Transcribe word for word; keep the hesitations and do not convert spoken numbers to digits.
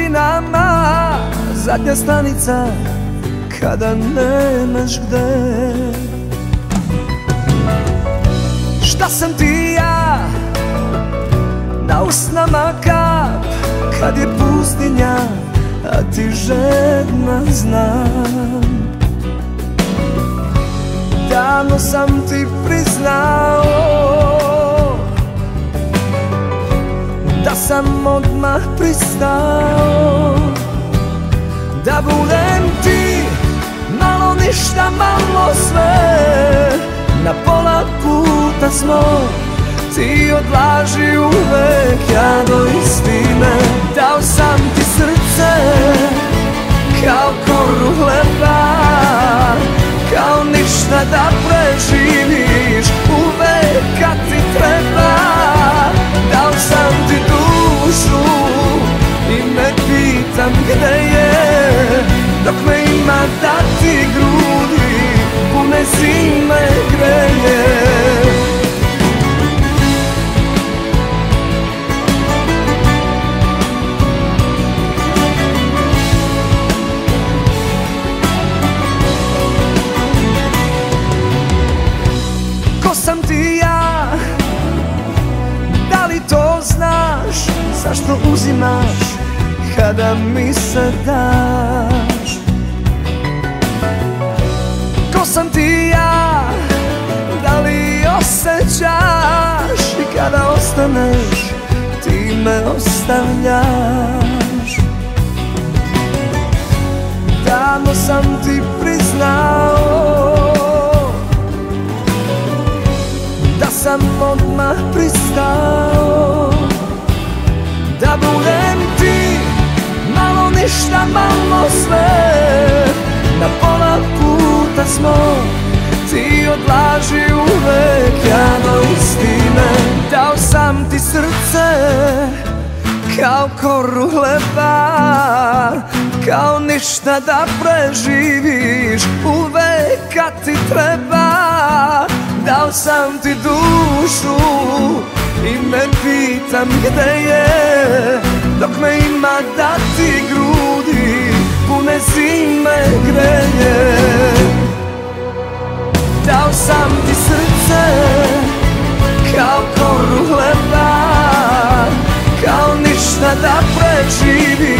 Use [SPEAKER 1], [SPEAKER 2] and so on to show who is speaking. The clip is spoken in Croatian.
[SPEAKER 1] godinama, zadnja stanica kada nemaš gde. Šta sam ti ja, na usnama kap, kad je pustinja, a ti žedna znam. Davno sam ti priznao da sam odmah pristao da budem ti, malo ništa, malo sve. Na pola puta smo, ti odlaži uvek, ja do istine. Dao sam ti srce kao koru hleba, kao ništa da preživiš uvek kad ti treba. Dao sam ti dušu i ne pitam gde je, dok me ima da ti grudi pune zime greje. Ko sam ti ja, da li to znaš, zašto uzimaš kada mi se daš? Ko sam ti ja, da li osjećaš i kada ostaneš ti me ostavljaš? Davno sam ti priznao da sam odmah pristao da budem ti, malo ništa, malo sve. Na pola puta smo, ti odlaži uvek, ja do istine. Dao sam ti srce kao koru hleba, kao ništa da preživiš uvek kad ti treba. Dao sam ti dušu i ne pitam gde je, dok me ima da ti grudi pune zime greje. Dao sam ti srce kao koru hleba, kao ništa da preživiš